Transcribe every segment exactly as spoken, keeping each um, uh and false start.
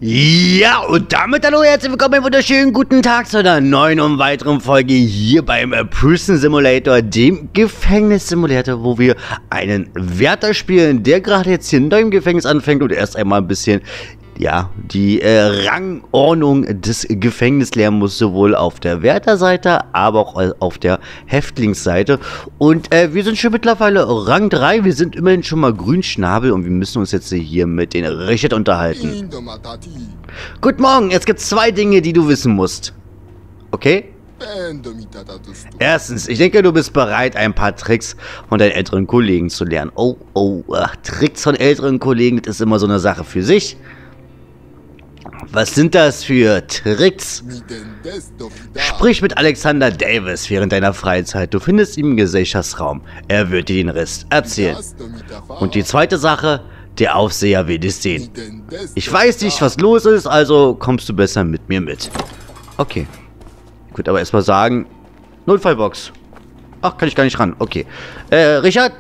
Ja, und damit hallo, herzlich willkommen, einen wunderschönen guten Tag zu einer neuen und weiteren Folge hier beim äh, Prison Simulator, dem Gefängnissimulator, wo wir einen Wärter spielen, der gerade jetzt hier neu im Gefängnis anfängt und erst einmal ein bisschen, ja, die äh, Rangordnung des Gefängnisses lernen muss, sowohl auf der Wärterseite, aber auch äh, auf der Häftlingsseite. Und äh, wir sind schon mittlerweile Rang drei, wir sind immerhin schon mal Grünschnabel und wir müssen uns jetzt hier mit den Richard unterhalten. Guten Morgen, es gibt zwei Dinge, die du wissen musst. Okay? Erstens, ich denke, du bist bereit, ein paar Tricks von deinen älteren Kollegen zu lernen. Oh, oh, ach, Tricks von älteren Kollegen, das ist immer so eine Sache für sich. Was sind das für Tricks? Sprich mit Alexander Davis während deiner Freizeit. Du findest ihn im Gesellschaftsraum. Er wird dir den Rest erzählen. Und die zweite Sache, der Aufseher will dich sehen. Ich weiß nicht, was los ist, also kommst du besser mit mir mit. Okay. Ich würde aber erstmal sagen, Notfallbox. Ach, kann ich gar nicht ran. Okay. Äh, Richard?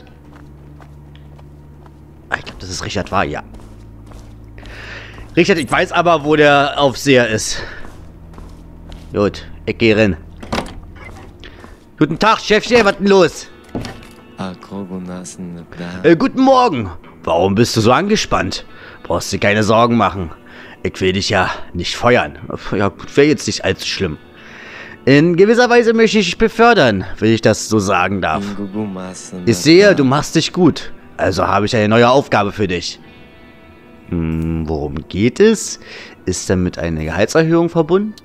Ah, ich glaube, das ist Richard war, ja. Richard, ich weiß aber, wo der Aufseher ist. Gut, ich gehe rein. Guten Tag, Chefchen, was denn los? Äh, guten Morgen. Warum bist du so angespannt? Brauchst dir keine Sorgen machen. Ich will dich ja nicht feuern. Ja, wäre jetzt nicht allzu schlimm. In gewisser Weise möchte ich dich befördern, wenn ich das so sagen darf. Ich sehe, du machst dich gut. Also habe ich eine neue Aufgabe für dich. Hm, worum geht es? Ist damit eine Gehaltserhöhung verbunden?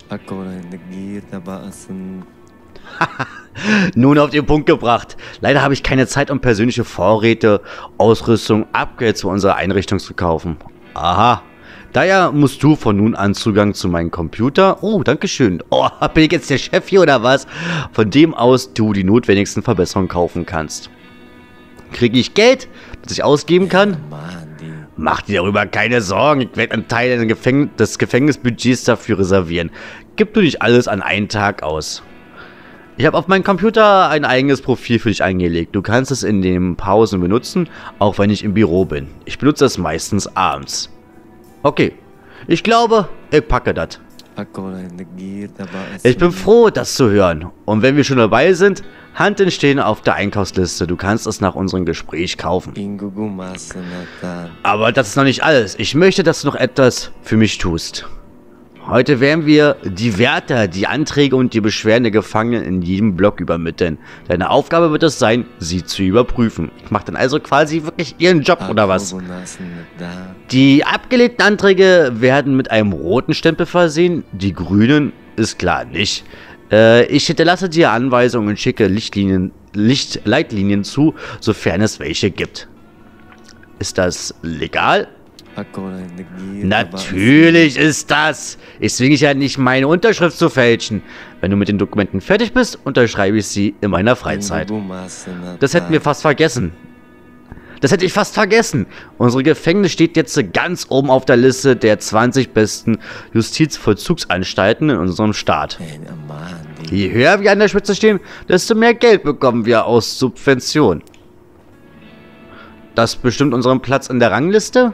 Nun auf den Punkt gebracht. Leider habe ich keine Zeit, um persönliche Vorräte, Ausrüstung, Upgrades für unsere Einrichtung zu kaufen. Aha. Daher musst du von nun an Zugang zu meinem Computer. Oh, dankeschön. Oh, bin ich jetzt der Chef hier oder was? Von dem aus du die notwendigsten Verbesserungen kaufen kannst. Kriege ich Geld, das ich ausgeben kann? Mach dir darüber keine Sorgen. Ich werde einen Teil des Gefängnisbudgets dafür reservieren. Gib du nicht alles an einen Tag aus. Ich habe auf meinem Computer ein eigenes Profil für dich eingelegt. Du kannst es in den Pausen benutzen, auch wenn ich im Büro bin. Ich benutze es meistens abends. Okay. Ich glaube, ich packe das. Ich bin froh, das zu hören. Und wenn wir schon dabei sind, Handeln stehen auf der Einkaufsliste. Du kannst es nach unserem Gespräch kaufen. Aber das ist noch nicht alles. Ich möchte, dass du noch etwas für mich tust. Heute werden wir die Wärter, die Anträge und die Beschwerden der Gefangenen in jedem Block übermitteln. Deine Aufgabe wird es sein, sie zu überprüfen. Ich mache dann also quasi wirklich ihren Job, oder was? Die abgelehnten Anträge werden mit einem roten Stempel versehen. Die grünen ist klar nicht. Äh, ich hinterlasse dir Anweisungen und schicke Lichtlinien, Licht, Leitlinien zu, sofern es welche gibt. Ist das legal? Natürlich ist das. Ich zwinge dich ja nicht, meine Unterschrift zu fälschen. Wenn du mit den Dokumenten fertig bist, unterschreibe ich sie in meiner Freizeit. Das hätten wir fast vergessen. Das hätte ich fast vergessen. Unsere Gefängnis steht jetzt ganz oben auf der Liste der zwanzig besten Justizvollzugsanstalten in unserem Staat. Je höher wir an der Spitze stehen, desto mehr Geld bekommen wir aus Subventionen. Das bestimmt unseren Platz in der Rangliste?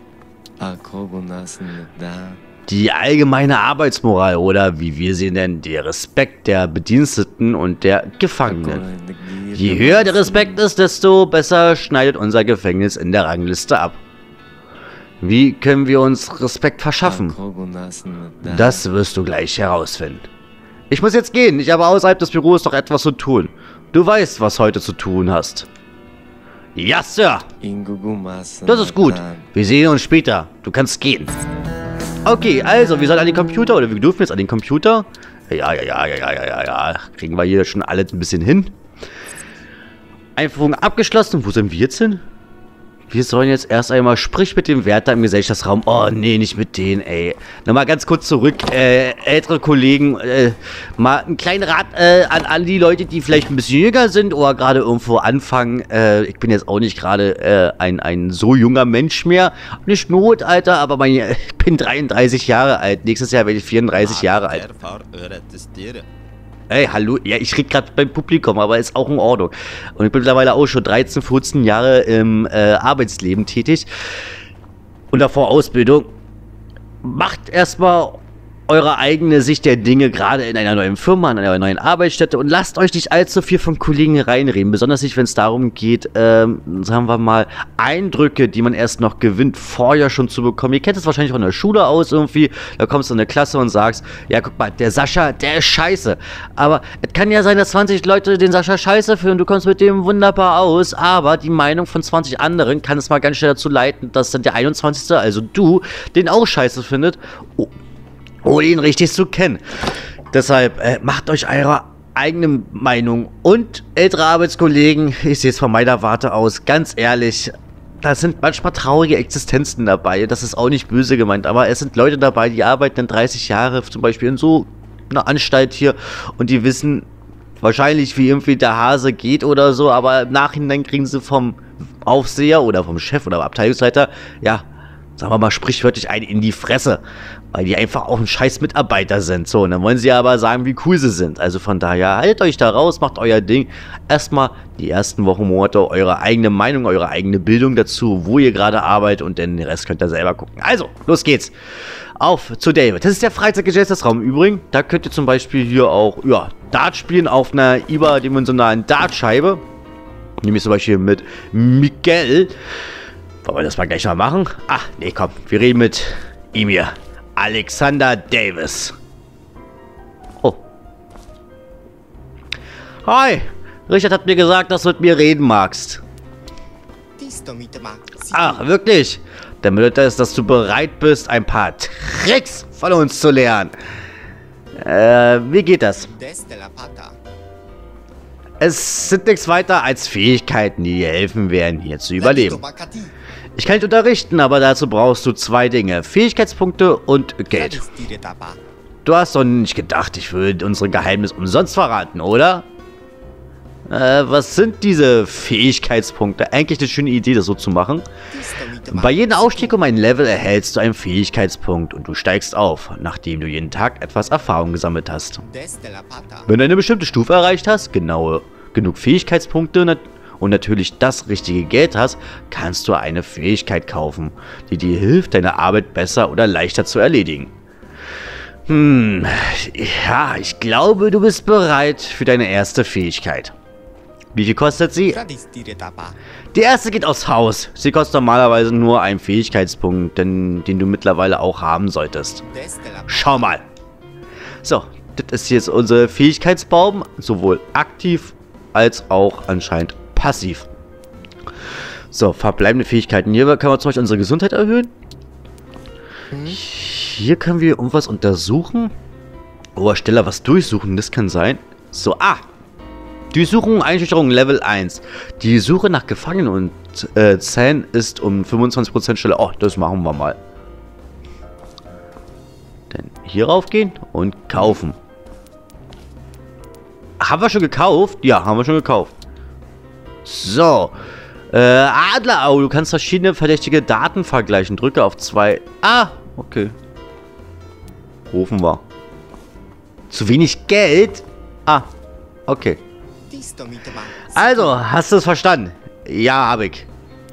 Die allgemeine Arbeitsmoral oder wie wir sie nennen, der Respekt der Bediensteten und der Gefangenen. Je höher der Respekt ist, desto besser schneidet unser Gefängnis in der Rangliste ab. Wie können wir uns Respekt verschaffen? Das wirst du gleich herausfinden. Ich muss jetzt gehen, ich habe außerhalb des Büros noch etwas zu tun. Du weißt, was heute zu tun hast. Ja, Sir. Das ist gut. Wir sehen uns später. Du kannst gehen. Okay, also, wir sollen an den Computer, oder wir dürfen jetzt an den Computer. Ja, ja, ja, ja, ja, ja, ja. Kriegen wir hier schon alles ein bisschen hin. Einführung abgeschlossen. Wo sind wir jetzt hin? Wir sollen jetzt erst einmal, sprich mit dem Wärter im Gesellschaftsraum. Oh, nee, nicht mit denen, ey. Nochmal ganz kurz zurück. Äh, ältere Kollegen, äh, mal einen kleinen Rat äh, an, an die Leute, die vielleicht ein bisschen jünger sind oder gerade irgendwo anfangen. Äh, ich bin jetzt auch nicht gerade äh, ein, ein so junger Mensch mehr. Nicht Not, Alter, aber mein, ich bin dreiunddreißig Jahre alt. Nächstes Jahr werde ich vierunddreißig Jahre alt. Ey, hallo, ja, ich rede gerade beim Publikum, aber ist auch in Ordnung. Und ich bin mittlerweile auch schon dreizehn, vierzehn Jahre im äh, Arbeitsleben tätig. Und davor Ausbildung. macht erstmal eure eigene Sicht der Dinge, gerade in einer neuen Firma, an einer neuen Arbeitsstätte, und lasst euch nicht allzu viel von Kollegen reinreden, besonders nicht, wenn es darum geht, ähm, sagen wir mal, Eindrücke, die man erst noch gewinnt, vorher schon zu bekommen. Ihr kennt es wahrscheinlich von der Schule aus irgendwie, da kommst du in eine Klasse und sagst, ja guck mal, der Sascha, der ist scheiße, aber es kann ja sein, dass zwanzig Leute den Sascha scheiße finden, du kommst mit dem wunderbar aus, aber die Meinung von zwanzig anderen kann es mal ganz schnell dazu leiten, dass dann der einundzwanzigste, also du, den auch scheiße findet, oh, ohne ihn richtig zu kennen. Deshalb äh, macht euch eure eigene Meinung. Und ältere Arbeitskollegen, ich sehe es von meiner Warte aus, ganz ehrlich, da sind manchmal traurige Existenzen dabei. Das ist auch nicht böse gemeint, aber es sind Leute dabei, die arbeiten dann dreißig Jahre zum Beispiel in so einer Anstalt hier und die wissen wahrscheinlich, wie irgendwie der Hase geht oder so, aber im Nachhinein kriegen sie vom Aufseher oder vom Chef oder Abteilungsleiter, ja, sagen wir mal sprichwörtlich einen in die Fresse, weil die einfach auch ein scheiß Mitarbeiter sind. So, und dann wollen sie aber sagen, wie cool sie sind. Also von daher, haltet euch da raus, macht euer Ding. Erstmal die ersten Wochen, Monate eure eigene Meinung, eure eigene Bildung dazu, wo ihr gerade arbeitet, und dann den Rest könnt ihr selber gucken. Also, los geht's. Auf zu David. Das ist der Freizeitgesellschaftsraum im Übrigen. Da könnt ihr zum Beispiel hier auch, ja, Dart spielen auf einer überdimensionalen Dartscheibe. Nämlich zum Beispiel mit Miguel. Wollen wir das mal gleich mal machen? Ah, nee, komm. Wir reden mit ihm hier. Alexander Davis. Oh. Hi. Richard hat mir gesagt, dass du mit mir reden magst. Ach, wirklich? Dann bedeutet das, dass du bereit bist, ein paar Tricks von uns zu lernen. Äh, wie geht das? Es sind nichts weiter als Fähigkeiten, die dir helfen werden, hier zu überleben. Ich kann dich unterrichten, aber dazu brauchst du zwei Dinge. Fähigkeitspunkte und Geld. Du hast doch nicht gedacht, ich würde unsere Geheimnisse umsonst verraten, oder? Äh, was sind diese Fähigkeitspunkte? Eigentlich eine schöne Idee, das so zu machen. Bei jedem Aufstieg um ein Level erhältst du einen Fähigkeitspunkt und du steigst auf, nachdem du jeden Tag etwas Erfahrung gesammelt hast. Wenn du eine bestimmte Stufe erreicht hast, genaue, genug Fähigkeitspunkte und natürlich das richtige Geld hast, kannst du eine Fähigkeit kaufen, die dir hilft, deine Arbeit besser oder leichter zu erledigen. Hm, ja, ich glaube, du bist bereit für deine erste Fähigkeit. Wie viel kostet sie? Die erste geht aufs Haus. Sie kostet normalerweise nur einen Fähigkeitspunkt, den, den du mittlerweile auch haben solltest. Schau mal. So, das ist jetzt unser Fähigkeitsbaum, sowohl aktiv als auch anscheinend passiv. So, verbleibende Fähigkeiten. Hier können wir zum Beispiel unsere Gesundheit erhöhen. Hier können wir irgendwas untersuchen. Oh, Stelle was durchsuchen, das kann sein. So, ah. Durchsuchung, Einschüchterung, Level eins. Die Suche nach Gefangenen und äh, Zähnen ist um fünfundzwanzig Prozent schneller. Oh, das machen wir mal. Dann hier raufgehen und kaufen. Haben wir schon gekauft? Ja, haben wir schon gekauft. So. Äh, Adlerauge. Du kannst verschiedene verdächtige Daten vergleichen. Drücke auf zwei. Ah, okay. Rufen wir. Zu wenig Geld? Ah, okay. Also, hast du es verstanden? Ja, habe ich.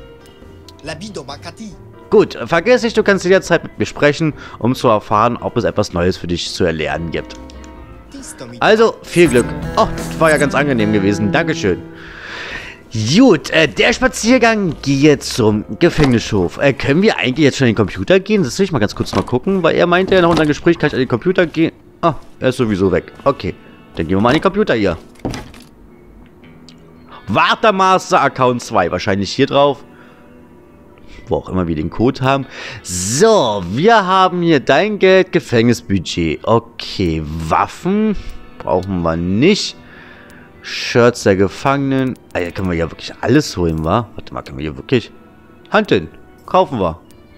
Gut, vergiss nicht, du kannst jederzeit mit mir sprechen, um zu erfahren, ob es etwas Neues für dich zu erlernen gibt. Also, viel Glück. Oh, das war ja ganz angenehm gewesen. Dankeschön. Gut, äh, der Spaziergang geht zum Gefängnishof. Äh, können wir eigentlich jetzt schon in den Computer gehen? Das will ich mal ganz kurz mal gucken, weil er meinte ja nach unserem Gespräch, kann ich an den Computer gehen. Ah, er ist sowieso weg. Okay, dann gehen wir mal an den Computer hier. Watermaster Account zwei, wahrscheinlich hier drauf. Wo auch immer wir den Code haben. So, wir haben hier dein Geld, Gefängnisbudget. Okay, Waffen brauchen wir nicht. Shirts der Gefangenen. Ah, hier können wir ja wirklich alles holen, wa? Warte mal, können wir hier wirklich... Handeln. Kaufen wir.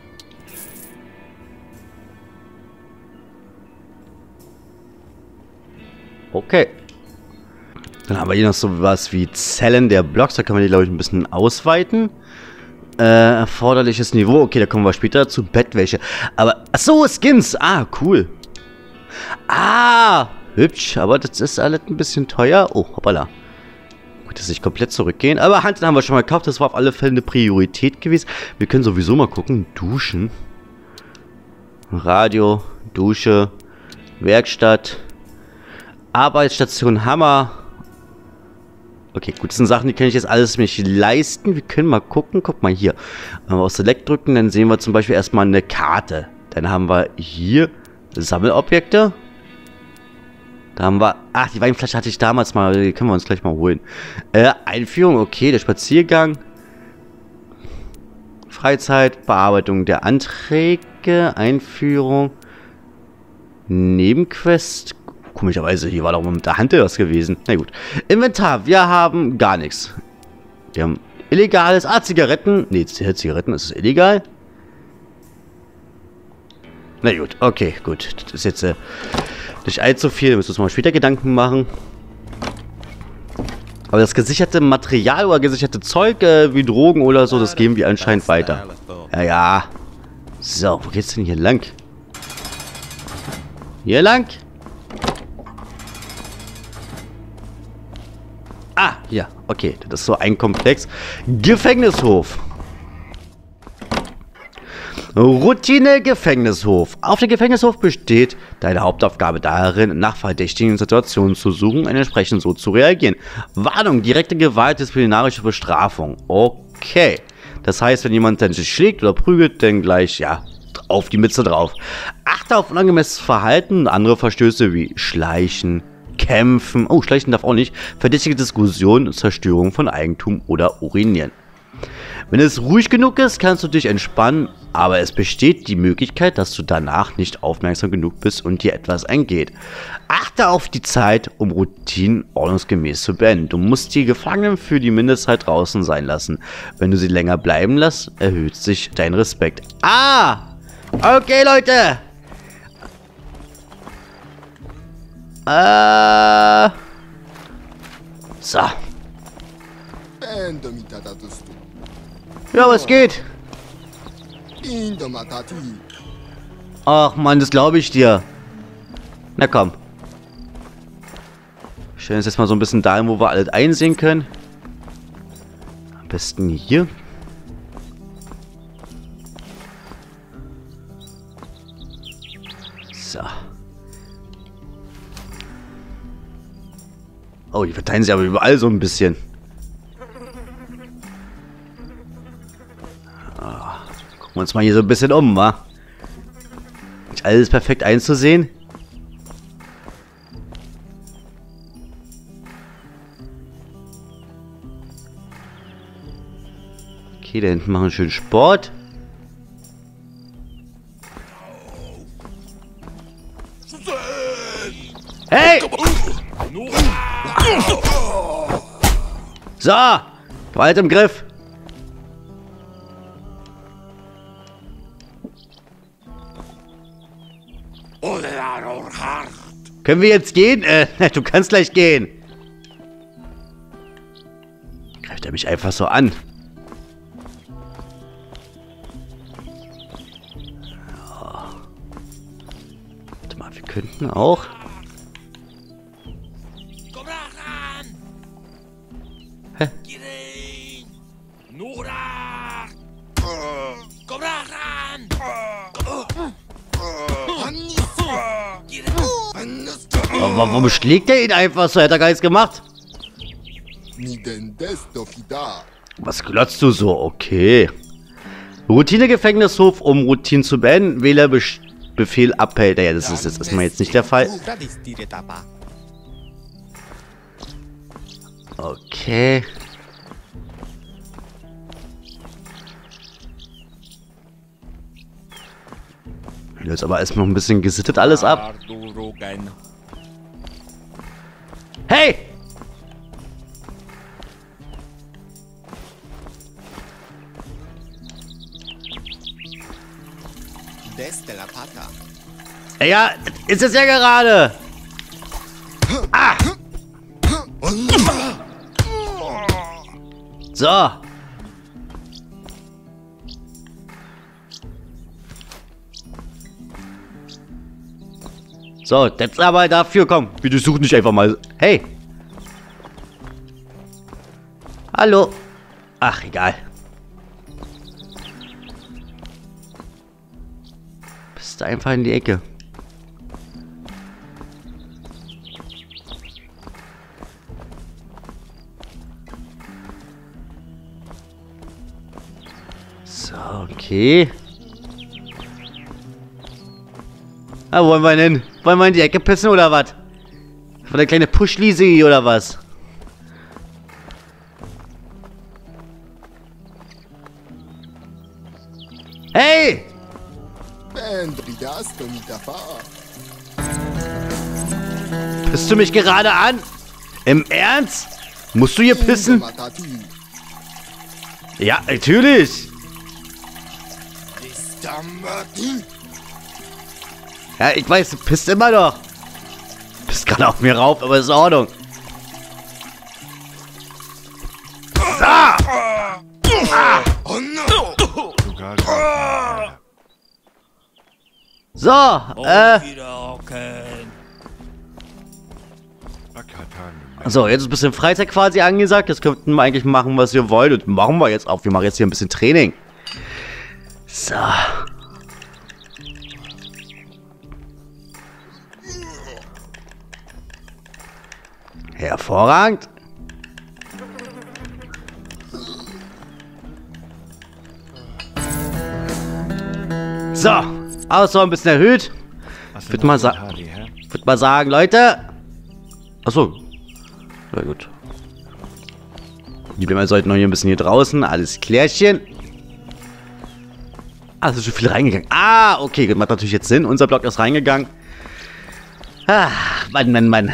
Okay. Dann haben wir hier noch so was wie Zellen der Blocks. Da können wir die, glaube ich, ein bisschen ausweiten. Äh, erforderliches Niveau. Okay, da kommen wir später dazu. Bettwäsche. Aber, ach so, Skins. Ah, cool. Ah, hübsch. Aber das ist alles ein bisschen teuer. Oh, hoppala. Gut, dass ich komplett zurückgehen. Aber Hanteln haben wir schon mal gekauft. Das war auf alle Fälle eine Priorität gewesen. Wir können sowieso mal gucken. Duschen. Radio, Dusche, Werkstatt, Arbeitsstation Hammer. Okay, gut, das sind Sachen, die kann ich jetzt alles nicht leisten. Wir können mal gucken. Guck mal hier. Wenn wir auf Select drücken, dann sehen wir zum Beispiel erstmal eine Karte. Dann haben wir hier Sammelobjekte. Da haben wir... Ach, die Weinflasche hatte ich damals mal. Die können wir uns gleich mal holen. Äh, Einführung, okay, der Spaziergang. Freizeit, Bearbeitung der Anträge, Einführung, Nebenquest. Komischerweise, hier war doch mal mit der Hand was gewesen. Na gut. Inventar, wir haben gar nichts. Wir haben illegales, ah, Zigaretten. Ne, Zigaretten, ist es illegal? Na gut, okay, gut. Das ist jetzt äh, nicht allzu viel, da müssen wir uns mal später Gedanken machen. Aber das gesicherte Material oder gesicherte Zeug, äh, wie Drogen oder so, das geben wir anscheinend weiter. Ja, ja. So, wo geht's denn hier lang? Hier lang? Ah, hier. Okay, das ist so ein Komplex. Gefängnishof. Routine Gefängnishof. Auf dem Gefängnishof besteht deine Hauptaufgabe darin, nach verdächtigen Situationen zu suchen und entsprechend so zu reagieren. Warnung, direkte Gewalt, disziplinarische Bestrafung. Okay. Das heißt, wenn jemand dann sich schlägt oder prügelt, dann gleich, ja, auf die Mütze drauf. Achte auf unangemessenes Verhalten und andere Verstöße wie Schleichen, Kämpfen, oh, Schleichen darf auch nicht, verdächtige Diskussionen, Zerstörung von Eigentum oder Urinieren. Wenn es ruhig genug ist, kannst du dich entspannen, aber es besteht die Möglichkeit, dass du danach nicht aufmerksam genug bist und dir etwas entgeht. Achte auf die Zeit, um Routinen ordnungsgemäß zu beenden. Du musst die Gefangenen für die Mindestzeit draußen sein lassen. Wenn du sie länger bleiben lässt, erhöht sich dein Respekt. Ah! Okay, Leute! Äh... So. Ja, was geht? Ach Mann, das glaube ich dir. Na komm. Wir stellen uns jetzt mal so ein bisschen dahin, wo wir alles einsehen können. Am besten hier. So. Oh, die verteilen sich aber überall so ein bisschen. Gucken wir uns mal hier so ein bisschen um, wa? Ist alles perfekt einzusehen? Okay, da hinten machen wir schön Sport. Hey! So! Gewalt im Griff! Können wir jetzt gehen? Äh, du kannst gleich gehen. Greift er mich einfach so an. Ja. Warte mal, wir könnten auch... Hä? Aber warum schlägt er ihn einfach so? Hätte er gar nichts gemacht. Was glotzt du so? Okay. Routine Gefängnishof, um Routine zu beenden. Wähle Be Befehl Appell. Ja, das ist jetzt erstmal jetzt nicht der Fall. Okay. Jetzt aber erstmal noch ein bisschen gesittet alles ab. Hey! Ja, ist es ja gerade. Ah! So. So, jetzt aber dafür, komm. Bitte such nicht einfach mal. Hey. Hallo. Ach, egal. Bist da einfach in die Ecke. So, okay. Ah, wollen wir denn? Wollen wir in die Ecke pissen oder was? Von der kleine Puschlisi oder was? Hey! Pisst du mich gerade an? Im Ernst? Musst du hier pissen? Ja, natürlich. Ja, ich weiß, du pisst immer noch. Du pisst gerade auf mir rauf, aber ist in Ordnung. So! Ah! So, äh... So, jetzt ist ein bisschen Freizeit quasi angesagt. Jetzt könnten wir eigentlich machen, was wir wollen. Und machen wir jetzt auch. Wir machen jetzt hier ein bisschen Training. So. Hervorragend. So. Ausdauer ein bisschen erhöht. Ich würde mal, sa würd mal sagen, Leute. Achso. Na gut. Die Blätter sollten noch hier ein bisschen hier draußen. Alles klärchen. Ah, es ist schon viel reingegangen. Ah, okay. Das macht natürlich jetzt Sinn. Unser Block ist reingegangen. Ah, Mann, Mann, Mann.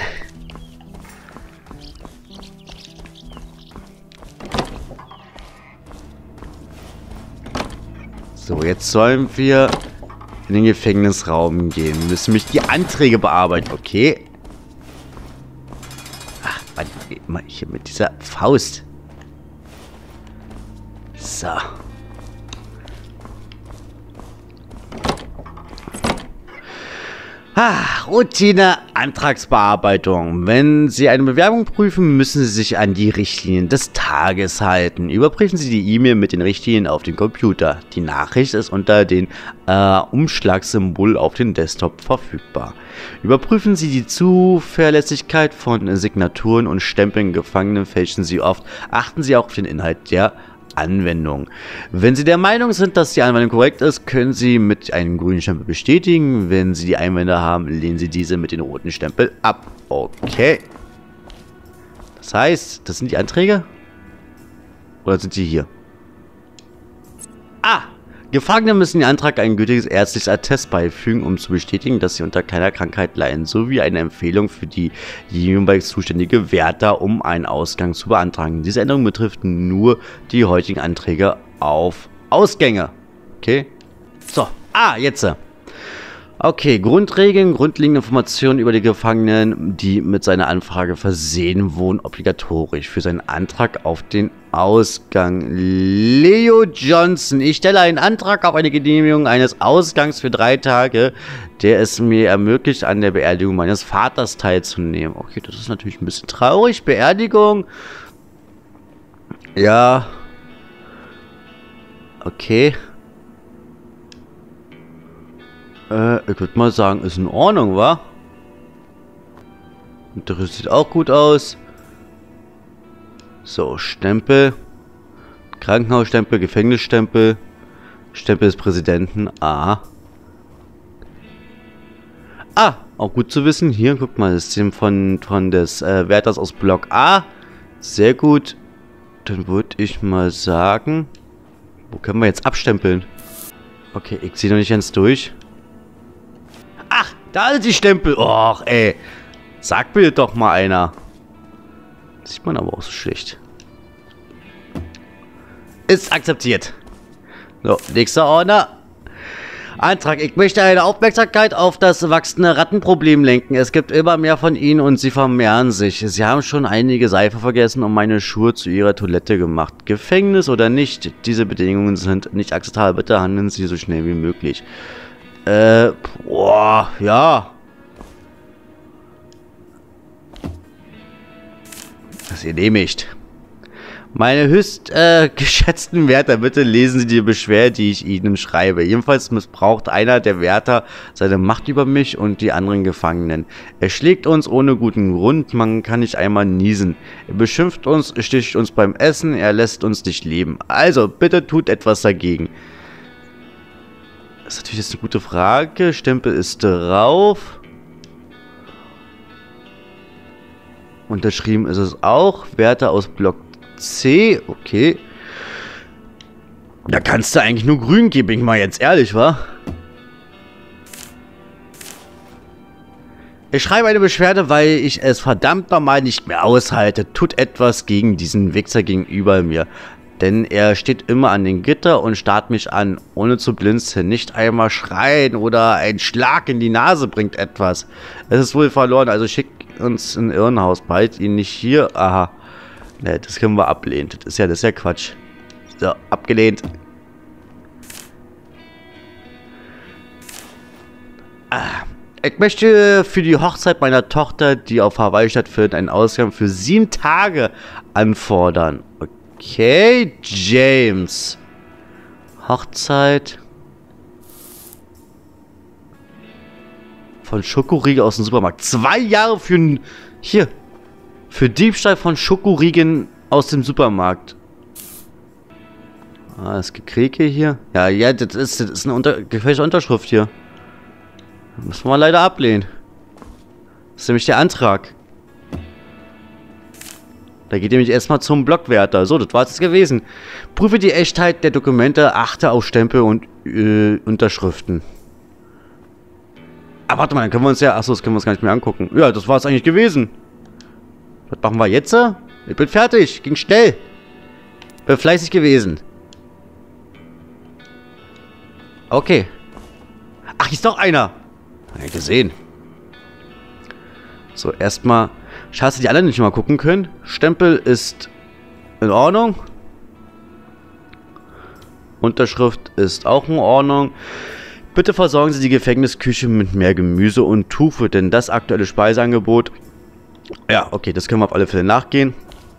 So, jetzt sollen wir in den Gefängnisraum gehen. Wir müssen nämlich die Anträge bearbeiten. Okay. Ach, warte mal hier mit dieser Faust. So. Ah, Routine Antragsbearbeitung. Wenn Sie eine Bewerbung prüfen, müssen Sie sich an die Richtlinien des Tages halten. Überprüfen Sie die E-Mail mit den Richtlinien auf dem Computer. Die Nachricht ist unter dem äh, Umschlagsymbol auf dem Desktop verfügbar. Überprüfen Sie die Zuverlässigkeit von Signaturen und Stempeln. Gefangenen fälschen Sie oft. Achten Sie auch auf den Inhalt der Anwendung. Wenn Sie der Meinung sind, dass die Anwendung korrekt ist, können Sie mit einem grünen Stempel bestätigen. Wenn Sie die Einwände haben, lehnen Sie diese mit dem roten Stempel ab. Okay. Das heißt, das sind die Anträge? Oder sind die hier? Ah! Gefangene müssen den Antrag ein gültiges ärztliches Attest beifügen, um zu bestätigen, dass sie unter keiner Krankheit leiden, sowie eine Empfehlung für die jeweils zuständige Wärter, um einen Ausgang zu beantragen. Diese Änderung betrifft nur die heutigen Anträge auf Ausgänge. Okay. So. Ah, jetzt. Okay, Grundregeln, grundlegende Informationen über die Gefangenen, die mit seiner Anfrage versehen wurden, obligatorisch für seinen Antrag auf den Ausgang. Leo Johnson, ich stelle einen Antrag auf eine Genehmigung eines Ausgangs für drei Tage, der es mir ermöglicht, an der Beerdigung meines Vaters teilzunehmen. Okay, das ist natürlich ein bisschen traurig. Beerdigung. Ja. Okay. Äh, ich würde mal sagen, ist in Ordnung, wa? Und das sieht auch gut aus. So, Stempel. Krankenhausstempel, Gefängnisstempel. Stempel des Präsidenten. Ah. Ah, auch gut zu wissen. Hier, guck mal, das System von, von des äh, Wärters aus Block A. Sehr gut. Dann würde ich mal sagen... Wo können wir jetzt abstempeln? Okay, ich ziehe noch nicht ganz durch. Ach, da sind die Stempel. Och, ey. Sag mir doch mal einer. Sieht man aber auch so schlecht. Ist akzeptiert. So, nächster Ordner. Antrag. Ich möchte eine Aufmerksamkeit auf das wachsende Rattenproblem lenken. Es gibt immer mehr von ihnen und sie vermehren sich. Sie haben schon einige Seife vergessen und meine Schuhe zu ihrer Toilette gemacht. Gefängnis oder nicht? Diese Bedingungen sind nicht akzeptabel. Bitte handeln Sie so schnell wie möglich. Äh, boah, ja. Das ist genehmigt. Meine höchst äh, geschätzten Wärter, bitte lesen Sie die Beschwerde, die ich Ihnen schreibe. Jedenfalls missbraucht einer der Wärter seine Macht über mich und die anderen Gefangenen. Er schlägt uns ohne guten Grund, man kann nicht einmal niesen. Er beschimpft uns, sticht uns beim Essen, er lässt uns nicht leben. Also, bitte tut etwas dagegen. Das ist natürlich jetzt eine gute Frage. Stempel ist drauf. Unterschrieben ist es auch. Wärter aus Block C, okay. Da kannst du eigentlich nur grün geben, bin ich mal jetzt ehrlich, wa? Ich schreibe eine Beschwerde, weil ich es verdammt nochmal nicht mehr aushalte. Tut etwas gegen diesen Wichser gegenüber mir. Denn er steht immer an den Gitter und starrt mich an, ohne zu blinzeln. Nicht einmal schreien oder ein Schlag in die Nase bringt etwas. Es ist wohl verloren, also schickt uns in ein Irrenhaus. Behalt ihn nicht hier. Aha. Ne, das können wir ablehnen. Das ist ja, das ist ja Quatsch. So, abgelehnt. Ah, ich möchte für die Hochzeit meiner Tochter, die auf Hawaii stattfindet, einen Ausgang für sieben Tage anfordern. Okay, James. Hochzeit. Von Schokoriegel aus dem Supermarkt. Zwei Jahre für ein... Hier. Für Diebstahl von Schokoriegel aus dem Supermarkt. Ah, das Gekräke hier. Ja, ja, das ist, das ist eine unter, gefälschte Unterschrift hier. Das müssen wir leider ablehnen. Das ist nämlich der Antrag. Da geht nämlich erstmal zum Blockwärter. So, das war es gewesen. Prüfe die Echtheit der Dokumente, achte auf Stempel und äh, Unterschriften. Ah, warte mal, dann können wir uns ja... Achso, das können wir uns gar nicht mehr angucken. Ja, das war es eigentlich gewesen. Was machen wir jetzt? Ich bin fertig. Ging schnell. Bin fleißig gewesen. Okay. Ach, hier ist noch einer. Hab ich gesehen. So, erstmal... Schade, dass die alle nicht mal gucken können. Stempel ist in Ordnung. Unterschrift ist auch in Ordnung. Bitte versorgen Sie die Gefängnisküche mit mehr Gemüse und Tufe, denn das aktuelle Speiseangebot... Ja, okay, das können wir auf alle Fälle nachgehen.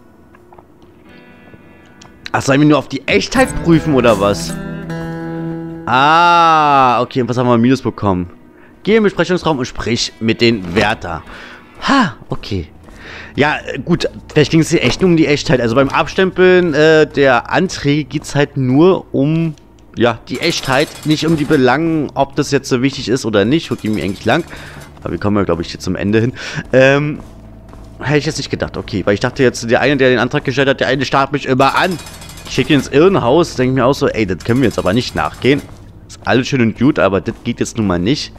Ach, sollen wir nur auf die Echtheit prüfen, oder was? Ah, okay, und was haben wir Minus bekommen? Geh im Besprechungsraum und sprich mit den Wärter. Ha, okay. Ja, gut, vielleicht ging es hier echt nur um die Echtheit. Also beim Abstempeln äh, der Anträge geht es halt nur um... Ja, die Echtheit, nicht um die Belangen, ob das jetzt so wichtig ist oder nicht. Geht mir eigentlich lang. Aber wir kommen ja, glaube ich, jetzt zum Ende hin. Ähm, hätte ich jetzt nicht gedacht. Okay, weil ich dachte jetzt, der eine, der den Antrag gestellt hat, der eine starrt mich immer an. Ich schicke ihn ins Irrenhaus. Denke mir auch so, ey, das können wir jetzt aber nicht nachgehen. Ist alles schön und gut, aber das geht jetzt nun mal nicht.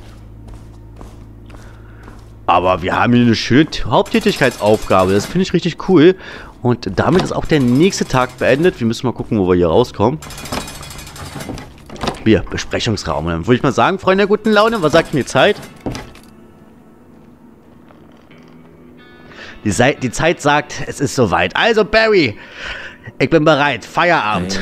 Aber wir haben hier eine schöne Haupttätigkeitsaufgabe. Das finde ich richtig cool. Und damit ist auch der nächste Tag beendet. Wir müssen mal gucken, wo wir hier rauskommen. Hier, Besprechungsraum. Und dann würde ich mal sagen, Freunde der guten Laune, was sagt mir Zeit? Die, Sei die Zeit sagt, es ist soweit. Also, Barry, ich bin bereit. Feierabend.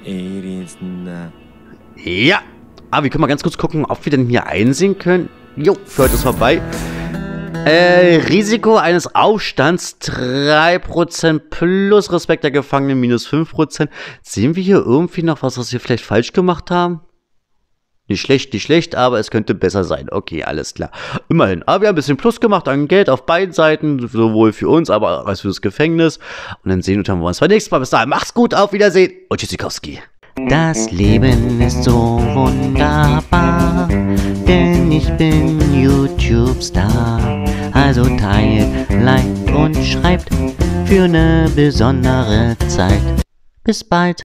Ja. Aber wir können mal ganz kurz gucken, ob wir denn hier einsehen können. Jo, für heute ist vorbei. Äh, Risiko eines Aufstands drei Prozent plus Respekt der Gefangenen minus fünf Prozent. Sehen wir hier irgendwie noch was, was wir vielleicht falsch gemacht haben? Nicht schlecht, nicht schlecht, aber es könnte besser sein. Okay, alles klar. Immerhin. Aber wir haben ein bisschen Plus gemacht an Geld auf beiden Seiten. Sowohl für uns, aber auch als für das Gefängnis. Und dann sehen wir uns beim nächsten Mal. Bis dahin, macht's gut, auf Wiedersehen und Tschüssikowski. Das Leben ist so wunderbar, denn ich bin YouTube-Star. Also teilt, liked und schreibt für eine besondere Zeit. Bis bald.